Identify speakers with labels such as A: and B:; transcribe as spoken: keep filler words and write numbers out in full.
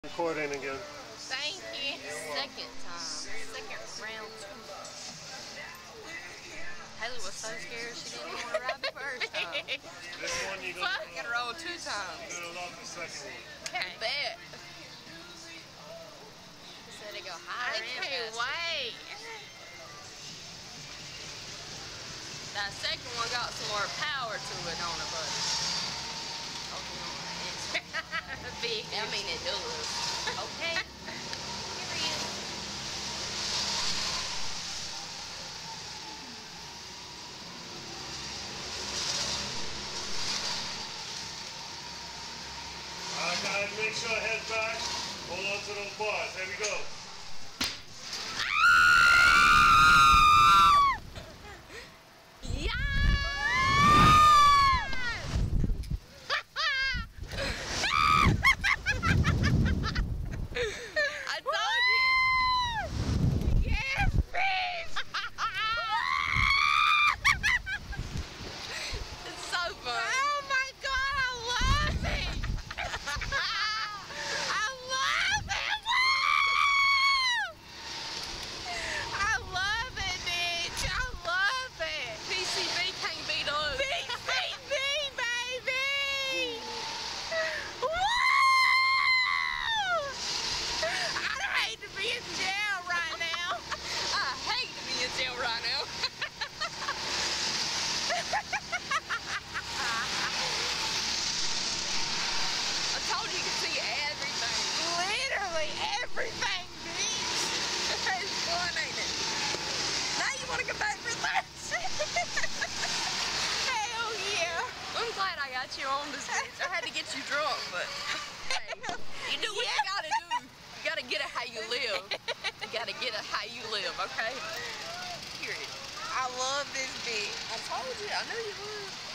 A: Recording again.
B: Thank you. Second time. Second round two. Haley was so scared she didn't want to ride the first time.
A: This one you got
B: Fucking roll two times.
A: You're gonna love the second one.
B: I bet. Said it go higher. I can't wait. That second one got some more power to it on it, but big. I mean it does. Okay. Period.
A: Alright guys, make sure head back. Hold on to those bars. Here we go.
B: Right now. I told you you could see everything. Literally everything, bitch. It's fun, ain't it? Now you want to come back for that? Hell yeah. I'm glad I got you on this bitch. I had to get you drunk, but hey, you do what yeah. you gotta do. You gotta get it how you live. You gotta get it how you live, okay? Period. I love this bitch. I told you. I knew you would.